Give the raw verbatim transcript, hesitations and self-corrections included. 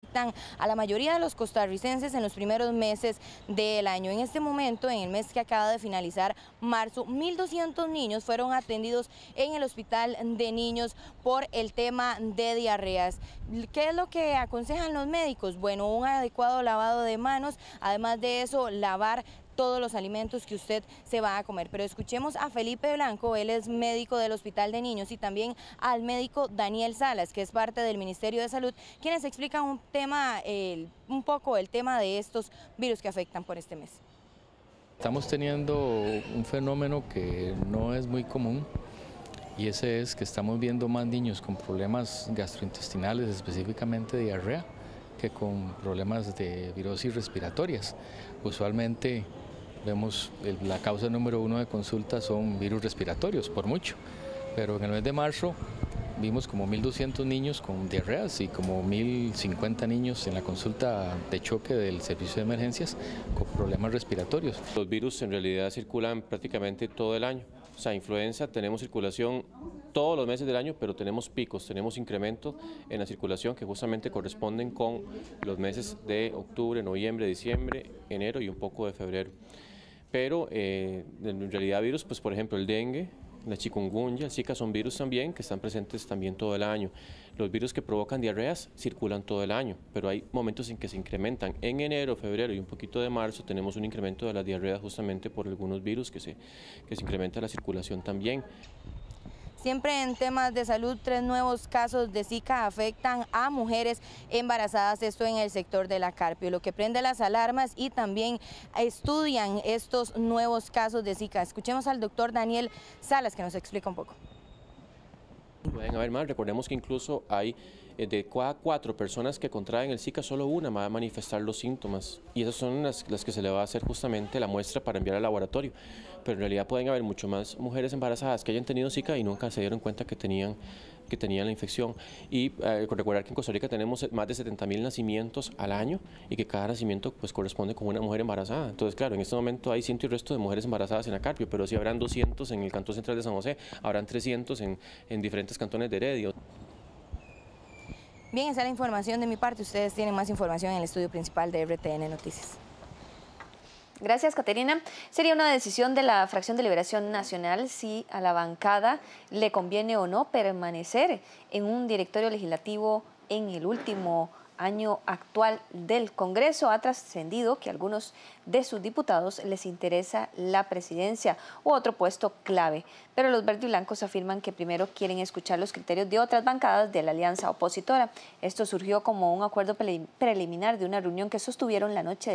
afectan a la mayoría de los costarricenses en los primeros meses del año. En este momento, en el mes que acaba de finalizar, marzo, mil doscientos niños fueron atendidos en el Hospital de Niños por el tema de diarreas. ¿Qué es lo que aconsejan los médicos? Bueno, un adecuado lavado de manos, además de eso, lavar todos los alimentos que usted se va a comer. Pero escuchemos a Felipe Blanco, él es médico del Hospital de Niños, y también al médico Daniel Salas, que es parte del Ministerio de Salud, quienes explican un tema, eh, un poco el tema de estos virus que afectan por este mes. Estamos teniendo un fenómeno que no es muy común, y ese es que estamos viendo más niños con problemas gastrointestinales, específicamente diarrea, que con problemas de virosis respiratorias. Usualmente vemos el, la causa número uno de consulta son virus respiratorios, por mucho, pero en el mes de marzo vimos como mil doscientos niños con diarreas y como mil cincuenta niños en la consulta de choque del servicio de emergencias con problemas respiratorios. Los virus en realidad circulan prácticamente todo el año. O sea, influenza tenemos circulación todos los meses del año, pero tenemos picos, tenemos incremento en la circulación que justamente corresponden con los meses de octubre, noviembre, diciembre, enero y un poco de febrero. Pero eh, en realidad virus, pues por ejemplo el dengue, la chikungunya, el Zika son virus también que están presentes también todo el año. Los virus que provocan diarreas circulan todo el año, pero hay momentos en que se incrementan. En enero, febrero y un poquito de marzo tenemos un incremento de las diarreas justamente por algunos virus que se, que se incrementa la circulación también. Siempre en temas de salud, tres nuevos casos de Zika afectan a mujeres embarazadas, esto en el sector de la Carpio, lo que prende las alarmas, y también estudian estos nuevos casos de Zika. Escuchemos al doctor Daniel Salas, que nos explica un poco. Pueden haber más, recordemos que incluso hay de cada cuatro personas que contraen el Zika, solo una va a manifestar los síntomas, y esas son las, las que se le va a hacer justamente la muestra para enviar al laboratorio. Pero en realidad pueden haber mucho más mujeres embarazadas que hayan tenido Zika y nunca se dieron cuenta que tenían, que tenían la infección. Y eh, recordar que en Costa Rica tenemos más de setenta mil nacimientos al año y que cada nacimiento pues corresponde con una mujer embarazada. Entonces, claro, en este momento hay ciento y resto de mujeres embarazadas en la Carpio, pero sí habrán doscientos en el Cantón Central de San José, habrán trescientos en, en diferentes cantones de Heredia. Bien, esa es la información de mi parte. Ustedes tienen más información en el estudio principal de R T N Noticias. Gracias, Caterina. Sería una decisión de la Fracción de Liberación Nacional si a la bancada le conviene o no permanecer en un directorio legislativo en el último año actual del Congreso. Ha trascendido que a algunos de sus diputados les interesa la presidencia u otro puesto clave, pero los verde y blancos afirman que primero quieren escuchar los criterios de otras bancadas de la alianza opositora. Esto surgió como un acuerdo preliminar de una reunión que sostuvieron la noche de